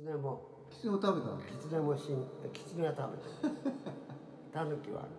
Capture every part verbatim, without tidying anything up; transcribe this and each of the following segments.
狐もキツネを食べたの？ キツネも死んキツネは食べてる。タヌキはね。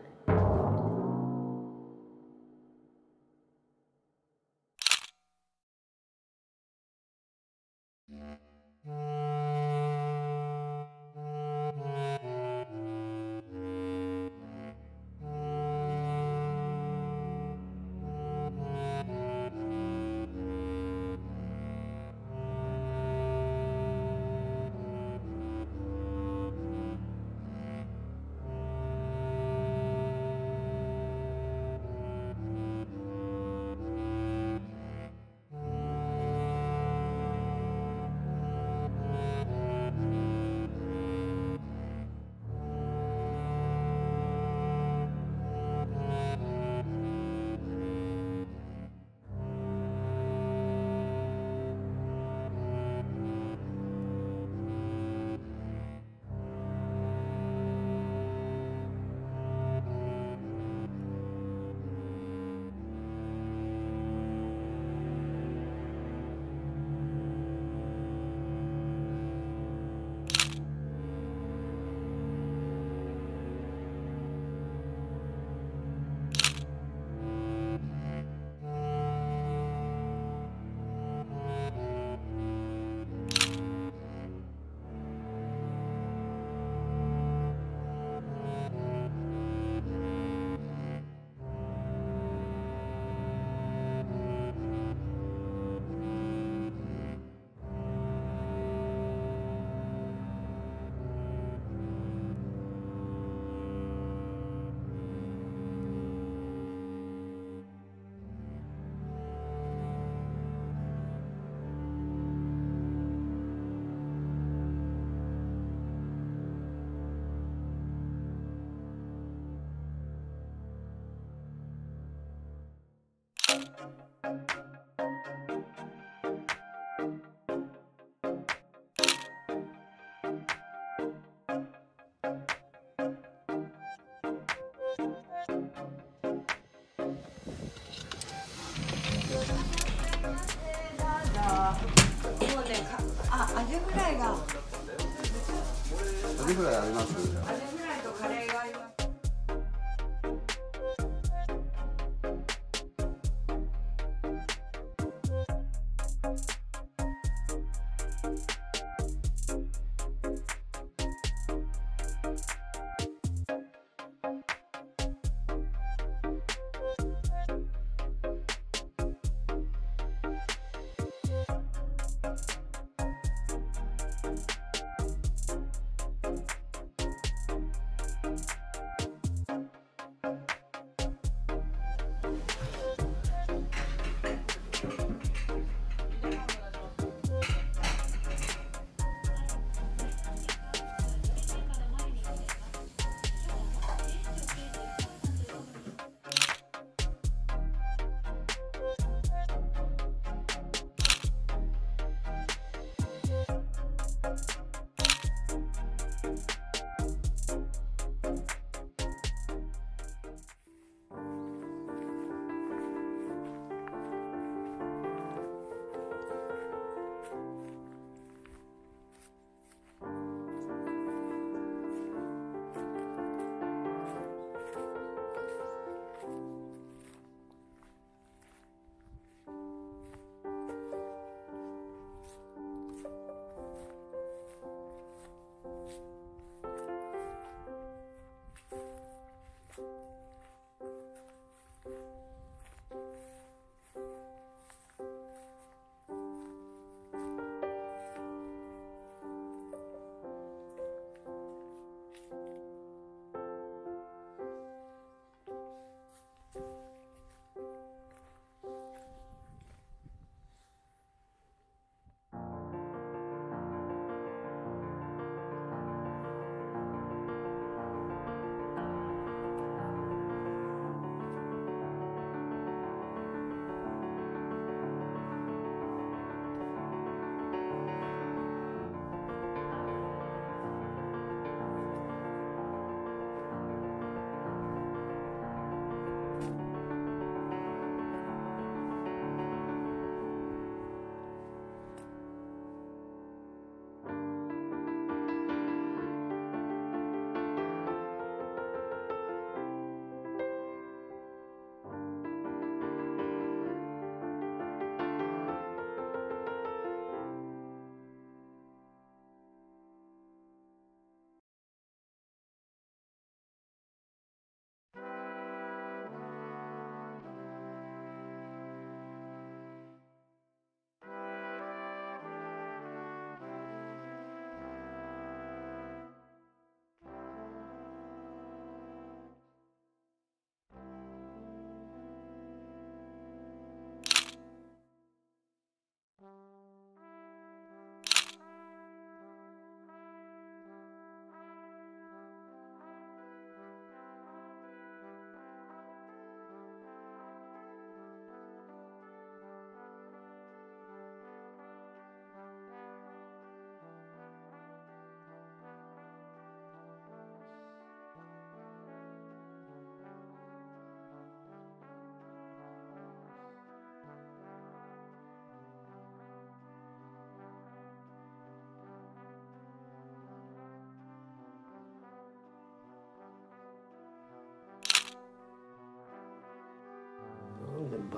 もうね、かあ、アジフライが。 アジフライあります？ アジフライとカレーがあります。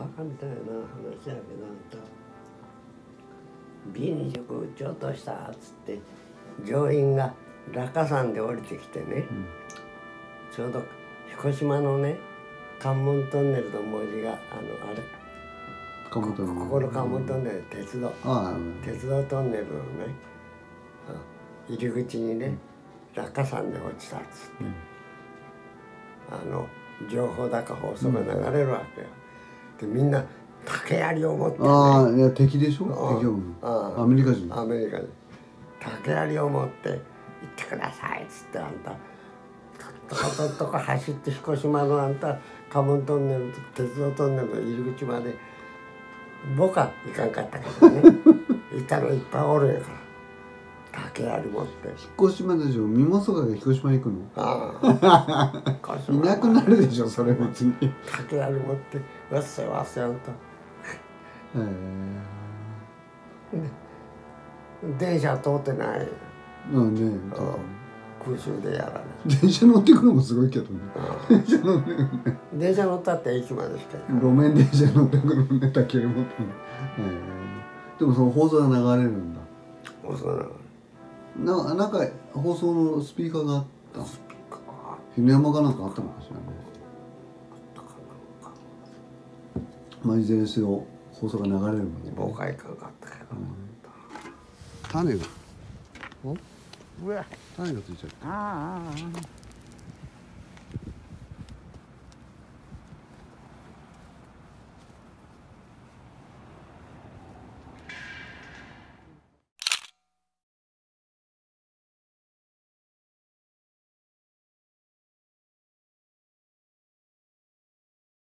カみたいな話やけど、あんた ビーにじゅう 撃ち落としたっつって乗員が落下山で降りてきてね、うん、ちょうど彦島のね関門トンネルの文字があのあれこ, ここの関門トンネル、鉄道、ああ鉄道トンネルのね入り口にね、うん、落下山で落ちたっつって、うん、あの情報だか放送が流れるわけよ、うん、でみんな竹槍を持って、ね、 ああいや敵でしょ、敵はアメリカ人アメリカ人竹槍を持って行ってくださいっつってあんたとことんとこ走って彦島のあんた関門トンネル鉄道トンネルの入り口まで僕は行かんかったけどねいたのいっぱいおるんやから竹槍持って彦島でしょ、ミモソガが彦島に行くの、ああいなくなるでしょそれ別に竹槍持ってわっせわっせあんたへえ電車通ってないうんね、 空襲でやられる電車乗ってくのもすごいけどね電車乗ってくのね電車乗ったって駅までしか路面電車乗ってくのね、竹槍持ってね、でもその放送が流れるんだ、 放送が流れるな、なんか放送のスピーカーがあった。スピーカー。犬山かなんかあったのかしらね。あったかなんか。まあいずれにせよ放送が流れるもんね。 妨害感があったけど。うん、 種が。 お？うわ。 種がついちゃった。 ああああ。